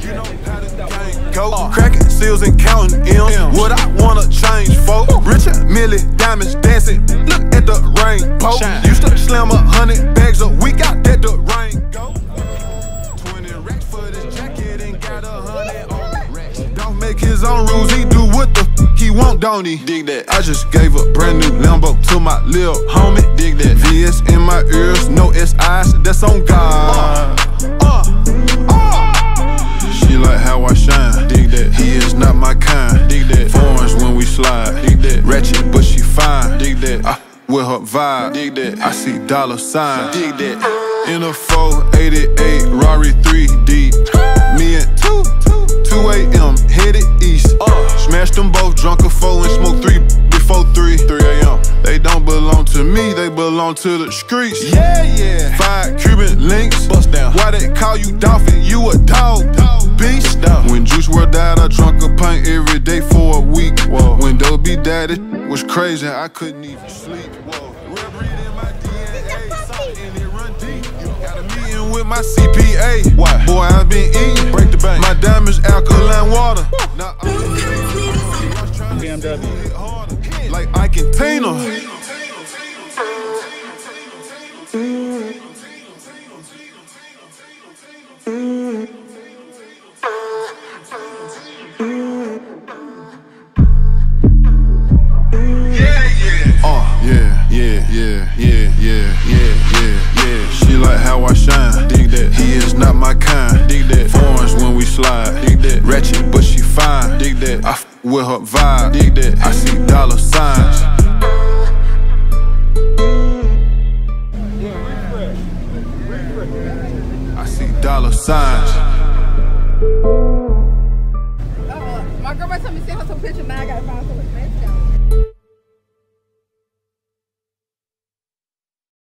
You know how the gang go. Cracking seals and counting M's. What I wanna change for? Richard Millie diamonds dancing. Look at the rainbow. Used to slam 100 bags a week. Out that the rain go. 20 racks for this jacket and got 100 on me. Don't make his own rules. He do what the he want, don't he? Dig that. I just gave a brand new Lambo to my lil homie. Dig that. VS in my ears, no SIs. That's on God. She like how I shine. Dig that. He is not my kind. Dig that. Foreigns when we slide. Dig that. Ratchet, but she fine. Dig that. I with her vibe. Dig that. I see dollar signs. Dig that. In a 488 Rari 3D. Me and 2 a.m. headed east. Smashed them both, drunk a 4 and smoked 3 before 3 a.m. They don't belong to me, they belong to the streets. Yeah, yeah. 5 Cuban links. Bust down. Why they call you Dolphin? You a dog. Beast. When Juice WRLD died, I drunk a pint every day for a week. Whoa. When Dobie Daddy was crazy, I couldn't even sleep. Whoa. In my DNA, something it run deep. Got a meeting with my CPA. Why? Boy, I've been eating. Break the bank. My diamonds alkaline water. Now BMW. Like Ike and Tina. Yeah. She like how I shine. Dig that. He is not my kind. Dig that. Foreigns when we slide. Dig that. Ratchet, but she fine. Dig that. I with her vibe. Dig that. I see dollar signs. I see dollar signs. My girlfriend told me to send her some pictures. Now I gotta find some.